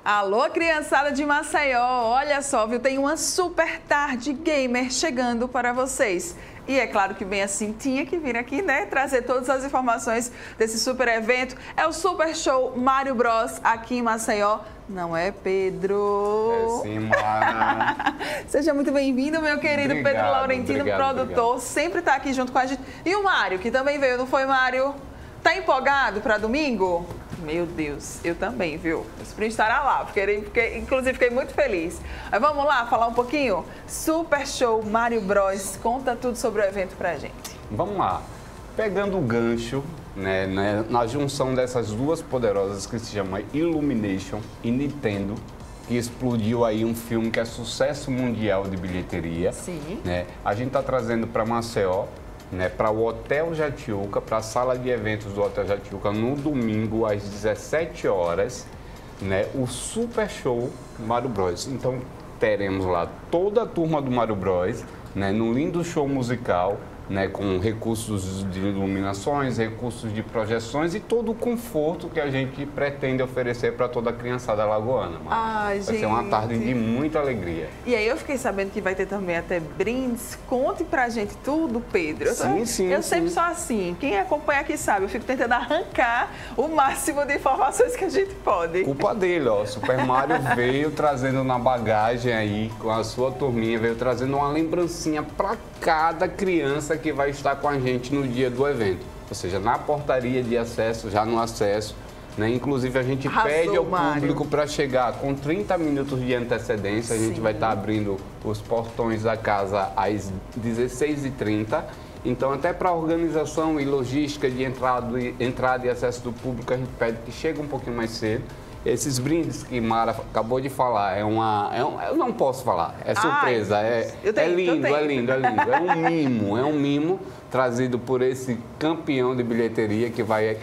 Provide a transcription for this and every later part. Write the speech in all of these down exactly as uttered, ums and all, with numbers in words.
Alô, criançada de Maceió, olha só, viu? Tem uma super tarde gamer chegando para vocês. E é claro que bem assim, tinha que vir aqui, né? Trazer todas as informações desse super evento. É o Super Show Mario Bros aqui em Maceió. Não é, Pedro? É sim, Mara. Seja muito bem-vindo, meu querido Obrigado, Pedro Laurentino, obrigado, produtor. obrigado. Sempre está aqui junto com a gente. E o Mário, que também veio, não foi, Mário? Tá empolgado para domingo? Meu Deus, eu também, viu? O sprint estará lá, porque, porque inclusive fiquei muito feliz. Mas vamos lá falar um pouquinho? Super Show Mario Bros. Conta tudo sobre o evento pra gente. Vamos lá. Pegando o gancho, né, né, na junção dessas duas poderosas que se chama Illumination e Nintendo, que explodiu aí um filme que é sucesso mundial de bilheteria. Sim. Né? A gente está trazendo para Maceió, né, para o Hotel Jatiuca, para a sala de eventos do Hotel Jatiuca, no domingo, às dezessete horas, né, o Super Show Mario Bros. Então, teremos lá toda a turma do Mario Bros, né, num lindo show musical, né, com recursos de iluminações, recursos de projeções e todo o conforto que a gente pretende oferecer para toda a criançada lagoana. Ai, vai gente. ser uma tarde de muita alegria. E aí eu fiquei sabendo que vai ter também até brindes. Conte pra gente tudo, Pedro. Eu, sim, sim, Eu sim. sempre sou assim. Quem acompanha aqui sabe, eu fico tentando arrancar o máximo de informações que a gente pode. Culpa dele, ó. Super Mario veio trazendo na bagagem aí, com a sua turminha, veio trazendo uma lembrancinha para cada criança que vai estar com a gente no dia do evento. Ou seja, na portaria de acesso, já no acesso, né? Inclusive a gente Arrasou, pede ao Mário. público para chegar com trinta minutos de antecedência. A gente Sim. vai estar abrindo os portões da casa às dezesseis e trinta. Então, até para a organização e logística de entrada e, entrada e acesso do público, a gente pede que chegue um pouquinho mais cedo. Esses brindes que Mara acabou de falar, é uma, é um, eu não posso falar, é surpresa, Ai, é, eu tenho, é lindo, eu é tenho. lindo, é lindo. É um mimo, é um mimo trazido por esse campeão de bilheteria que vai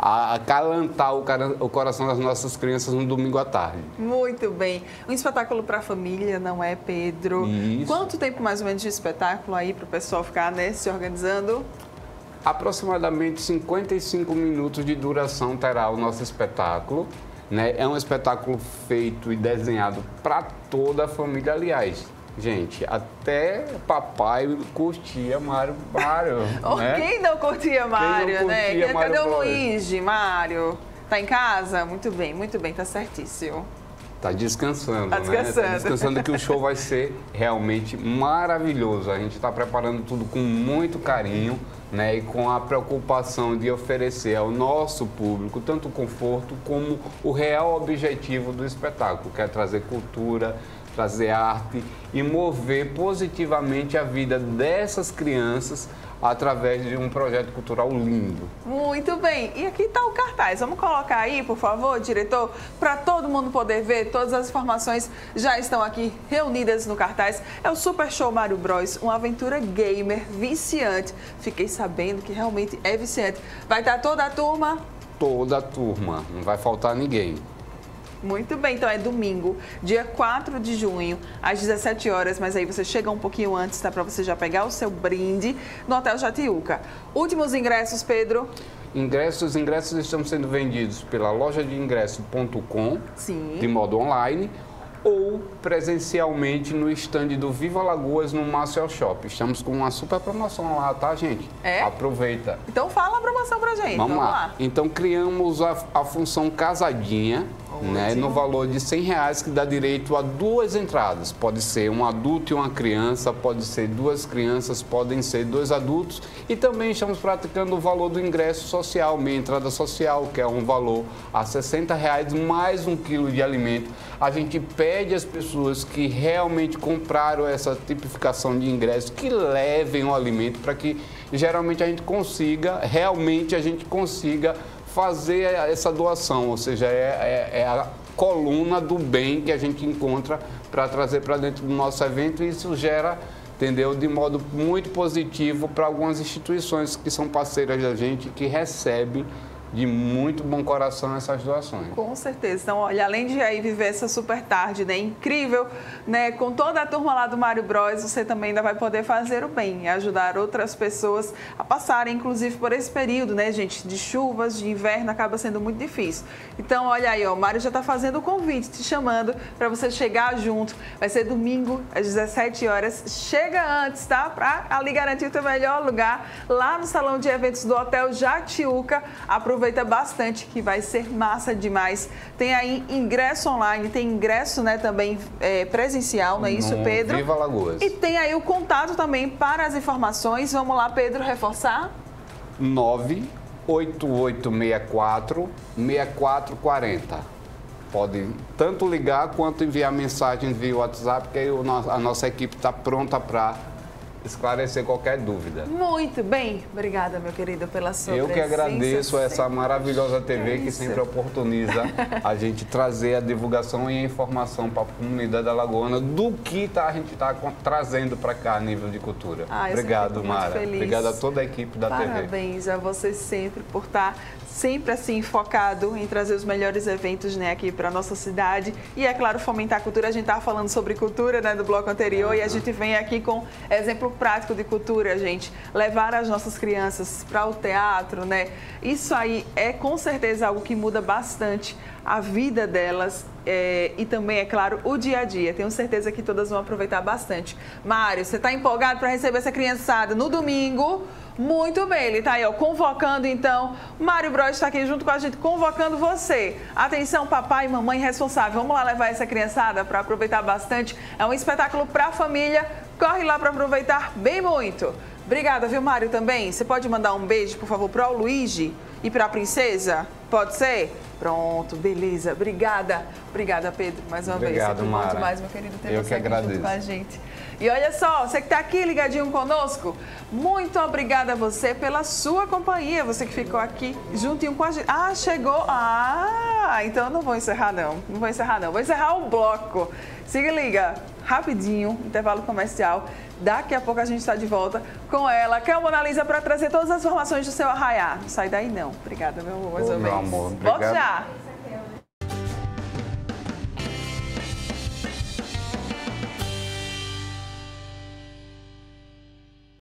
acalantar o, cara, o coração das nossas crianças no domingo à tarde. Muito bem. Um espetáculo para a família, não é, Pedro? Isso. Quanto tempo mais ou menos de espetáculo aí para o pessoal ficar, né, se organizando? Aproximadamente cinquenta e cinco minutos de duração terá o nosso espetáculo. Né? É um espetáculo feito e desenhado para toda a família, aliás. Gente, até papai curtia Mário. Mário Oh, né? Quem não curtia Mário, não né? curtia Cadê Mario o Bros? Luigi, Mário? Tá em casa? Muito bem, muito bem, tá certíssimo. Tá descansando, Tá descansando. né? Tá descansando que o show vai ser realmente maravilhoso. A gente está preparando tudo com muito carinho, né? E com a preocupação de oferecer ao nosso público tanto o conforto como o real objetivo do espetáculo, que é trazer cultura, trazer arte e mover positivamente a vida dessas crianças através de um projeto cultural lindo. Muito bem. E aqui está o cartaz. Vamos colocar aí, por favor, diretor, para todo mundo poder ver. Todas as informações já estão aqui reunidas no cartaz. É o Super Show Mario Bros, uma aventura gamer viciante. Fiquei sabendo que realmente é viciante. Vai estar toda a turma? Toda a turma, não vai faltar ninguém. Muito bem, então é domingo, dia quatro de junho, às dezessete horas, mas aí você chega um pouquinho antes, tá? Para você já pegar o seu brinde no Hotel Jatiuca. Últimos ingressos, Pedro? Ingressos, os ingressos estão sendo vendidos pela loja de ingresso ponto com, Sim. de modo online, ou presencialmente no estande do Viva Lagoas, no Maceió Shop. Estamos com uma super promoção lá, tá, gente? É? Aproveita. Então fala a promoção pra gente. Vamos, Vamos lá. lá. Então, criamos a, a função casadinha, né, no valor de cem reais, que dá direito a duas entradas. Pode ser um adulto e uma criança, pode ser duas crianças, podem ser dois adultos. E também estamos praticando o valor do ingresso social, meia entrada social, que é um valor a sessenta reais, mais um quilo de alimento. A gente pede às pessoas que realmente compraram essa tipificação de ingresso que levem o alimento para que geralmente a gente consiga, realmente a gente consiga fazer essa doação, ou seja, é, é, é a coluna do bem que a gente encontra para trazer para dentro do nosso evento, e isso gera, entendeu, de modo muito positivo para algumas instituições que são parceiras da gente, que recebem de muito bom coração essas doações. Com certeza. Então, olha, além de aí viver essa super tarde, né, incrível, né, com toda a turma lá do Mário Bros, você também ainda vai poder fazer o bem e ajudar outras pessoas a passarem, inclusive, por esse período, né, gente, de chuvas, de inverno, acaba sendo muito difícil. Então, olha aí, ó, o Mário já está fazendo o convite, te chamando para você chegar junto. Vai ser domingo, às dezessete horas. Chega antes, tá? Para ali garantir o teu melhor lugar lá no salão de eventos do Hotel Jatiuca. Aproveita bastante, que vai ser massa demais. Tem aí ingresso online, tem ingresso, né, também é, presencial, não é isso, no Pedro? Viva Alagoas. E tem aí o contato também para as informações. Vamos lá, Pedro, reforçar? nove oito oito seis quatro, seis quatro quatro zero. Pode tanto ligar quanto enviar mensagem via WhatsApp, que aí a nossa equipe está pronta para esclarecer qualquer dúvida. Muito bem. Obrigada, meu querido, pela sua Eu que agradeço sempre. essa maravilhosa T V que, que sempre oportuniza a gente trazer a divulgação e a informação para a comunidade alagoana do que tá, a gente está trazendo para cá a nível de cultura. Ah, obrigado, Mara. Obrigado a toda a equipe da Parabéns T V. Parabéns a você sempre por estar sempre assim focado em trazer os melhores eventos, né, aqui para nossa cidade e, é claro, fomentar a cultura. A gente estava falando sobre cultura, né, do bloco anterior, uhum. E a gente vem aqui com exemplo prático de cultura, gente. Levar as nossas crianças para o teatro, né? Isso aí é com certeza algo que muda bastante a vida delas é, e também, é claro, o dia a dia. Tenho certeza que todas vão aproveitar bastante. Mário, você está empolgado para receber essa criançada no domingo? Muito bem, ele está aí, ó, convocando então. Mário Bros está aqui junto com a gente, convocando você. Atenção, papai e mamãe responsável. Vamos lá levar essa criançada para aproveitar bastante. É um espetáculo para a família. Corre lá para aproveitar bem muito. Obrigada, viu, Mário, também? Você pode mandar um beijo, por favor, para o Luigi e para a princesa? Pode ser? Pronto, beleza. Obrigada. Obrigada, Pedro, mais uma Obrigado, vez. Mara. Muito mais, meu querido, ter Eu você que aqui agradeço. junto com a gente. E olha só, você que está aqui ligadinho conosco, muito obrigada a você pela sua companhia, você que ficou aqui juntinho com a gente. Ah, chegou. Ah, então eu não vou encerrar não, não vou encerrar não, vou encerrar o bloco. Se liga, rapidinho, intervalo comercial. Daqui a pouco a gente está de volta com ela, que é a Mona Lisa, para trazer todas as informações do seu arraiá. Não sai daí não. Obrigada, meu amor, mais Ô, uma meu vez. amor, obrigado. Volte já.